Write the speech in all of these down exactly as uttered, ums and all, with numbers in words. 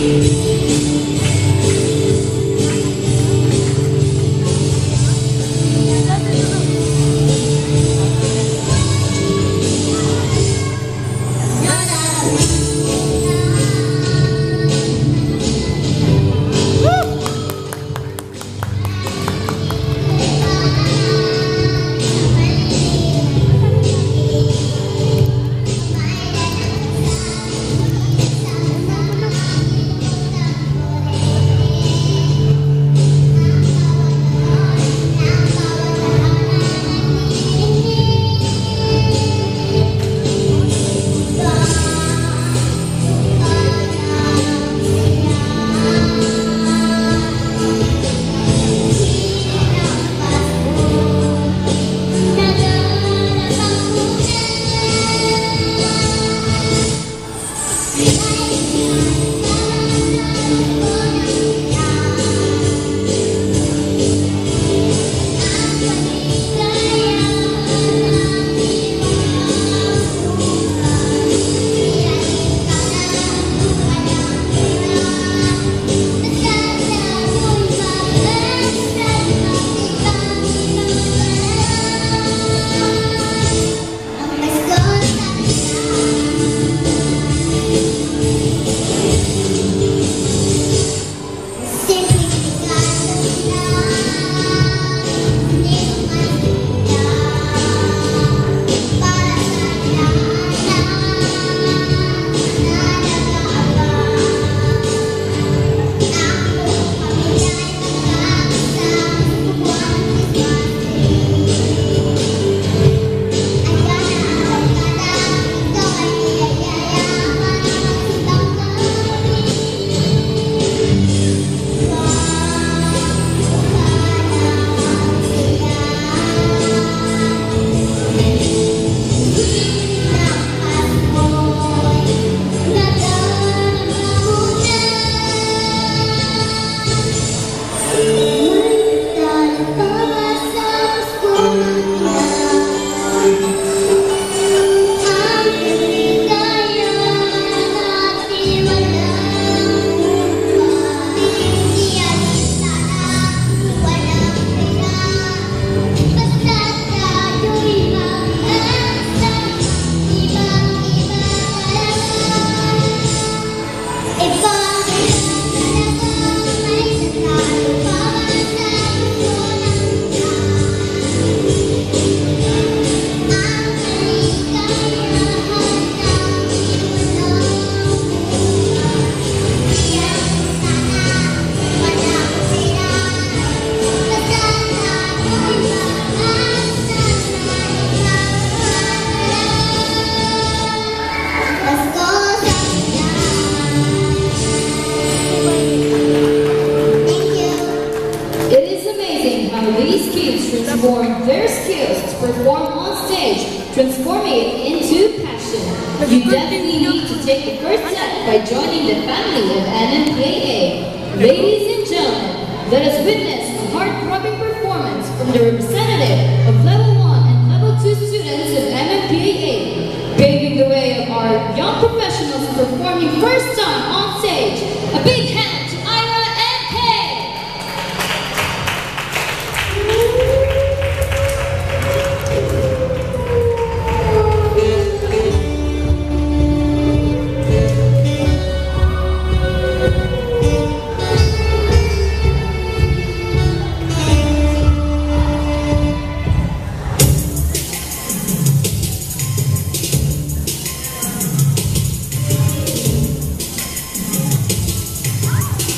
transform their skills to perform on stage, transforming it into passion. You definitely need to take the first step by joining the family of M M P A A. Ladies and gentlemen, let us witness a heart-throbbing performance from the representative of Level one and Level two students of M M P A A, paving the way of our young professionals performing first time on stage. A big hand to Ira and Kay!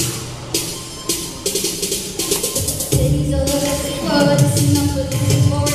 Ladies all over the world, listen up, listen forward.